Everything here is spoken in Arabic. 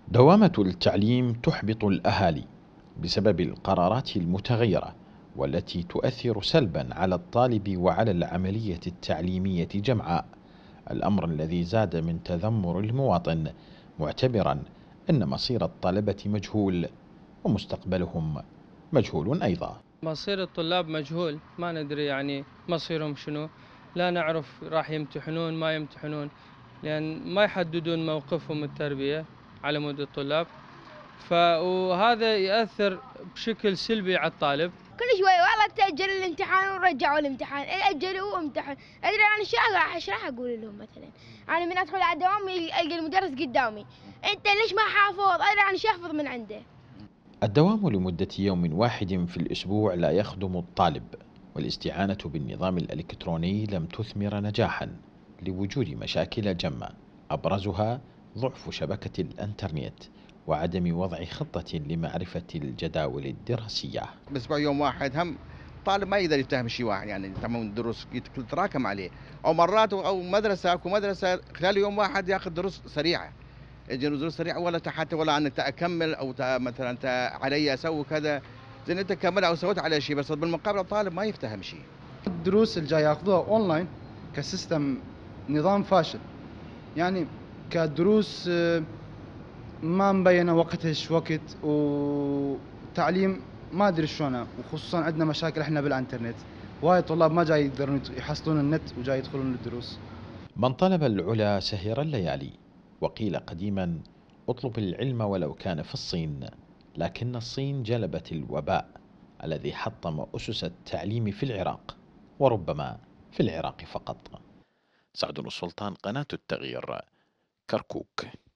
دوامة التعليم تحبط الأهالي بسبب القرارات المتغيرة والتي تؤثر سلبا على الطالب وعلى العملية التعليمية جمعاء، الأمر الذي زاد من تذمر المواطن، معتبرا أن مصير الطلبة مجهول ومستقبلهم مجهول أيضا. مصير الطلاب مجهول، ما ندري يعني مصيرهم شنو، لا نعرف راح يمتحنون ما يمتحنون، لأن ما يحددون موقفهم التربية على مود الطلاب، وهذا يأثر بشكل سلبي على الطالب. كل شوي والله تأجل الامتحان ورجعوا الامتحان، أجلوا امتحان. أدري أنا إيش راح أقول لهم مثلا؟ أنا من أدخل على الدوام ألقى المدرس قدامي، أنت ليش ما حافظ؟ أدري أنا شو أحفظ من عنده؟ الدوام لمدة يوم واحد في الأسبوع لا يخدم الطالب، والاستعانة بالنظام الإلكتروني لم تثمر نجاحا لوجود مشاكل جمة، أبرزها ضعف شبكة الإنترنت وعدم وضع خطة لمعرفة الجداول الدراسية. بأسبوع يوم واحد هم طالب ما يقدر يفتهم شيء واحد، يعني تمام الدروس تتراكم عليه، أو مرات أو مدرسة أكو مدرسة خلال يوم واحد ياخذ دروس سريعة، يجي دروس سريعة ولا حتى ولا أنك أكمل أو مثلا أنت علي أسوي كذا، زين أنت كمل أو سويت على شيء، بس بالمقابل الطالب ما يفتهم شيء. الدروس اللي جاي ياخذوها اونلاين كسيستم نظام فاشل، يعني كدروس ما مبينه وقتش وقت، وتعليم ما ادري شلونه، وخصوصا عندنا مشاكل احنا بالانترنت، وايد طلاب ما جاي يقدرون يحصلون النت وجاي يدخلون الدروس. من طلب العلا سهر الليالي، وقيل قديما اطلب العلم ولو كان في الصين، لكن الصين جلبت الوباء الذي حطم أسس التعليم في العراق، وربما في العراق فقط. سعد السلطان، قناة التغيير، كركوك.